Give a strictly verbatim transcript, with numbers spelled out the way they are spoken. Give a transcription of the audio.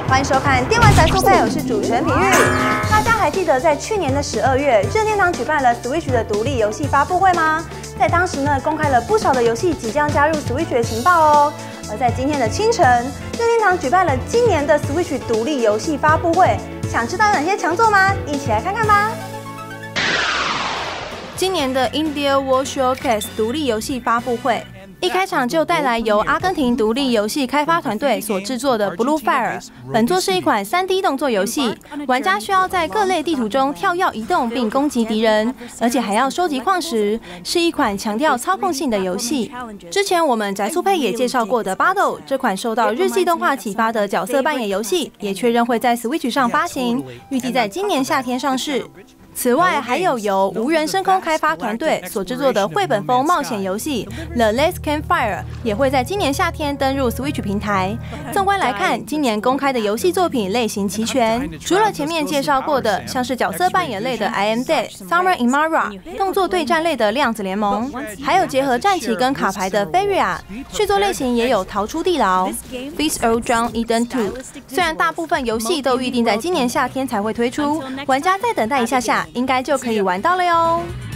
欢迎收看《电玩宅速配》，我是主持人平玉。大家还记得在去年的十二月，任天堂举办了 Switch 的独立游戏发布会吗？在当时呢，公开了不少的游戏即将加入 Switch 的情报哦。而在今天的清晨，任天堂举办了今年的 Switch 独立游戏发布会，想知道有哪些强作吗？一起来看看吧。 今年的 India World Showcase 独立游戏发布会，一开场就带来由阿根廷独立游戏开发团队所制作的 Blue Fire。本作是一款 三 D 动作游戏，玩家需要在各类地图中跳跃移动并攻击敌人，而且还要收集矿石，是一款强调操控性的游戏。之前我们宅速配也介绍过的 Battle 这款受到日系动画启发的角色扮演游戏，也确认会在 Switch 上发行，预计在今年夏天上市。 此外，还有由无人深空开发团队所制作的绘本风冒险游戏《The Last Campfire》也会在今年夏天登入 Switch 平台。纵观来看，今年公开的游戏作品类型齐全，除了前面介绍过的，像是角色扮演类的《I Am Dead》、《Summer in Mara》，动作对战类的《量子联盟》，还有结合战棋跟卡牌的《Feria》。续作类型也有《逃出地牢》、《Feast of John Eden two》。虽然大部分游戏都预定在今年夏天才会推出，玩家再等待一下下。 应该就可以玩到了哟。